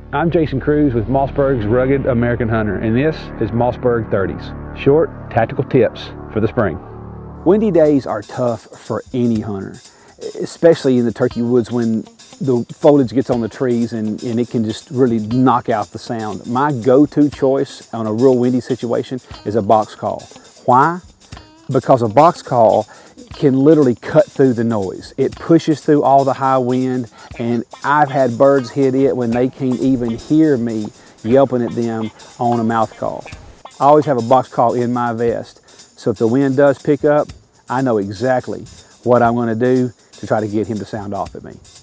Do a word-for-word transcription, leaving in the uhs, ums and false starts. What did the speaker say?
I'm Jason Cruz with Mossberg's Rugged American Hunter, and this is Mossberg thirties. Short, tactical tips for the spring. Windy days are tough for any hunter, especially in the turkey woods when the foliage gets on the trees and, and it can just really knock out the sound. My go-to choice on a real windy situation is a box call. Why? Because a box call can literally cut through the noise. It pushes through all the high wind, and I've had birds hit it when they can't even hear me yelping at them on a mouth call. I always have a box call in my vest, so if the wind does pick up, I know exactly what I'm going to do to try to get him to sound off at me.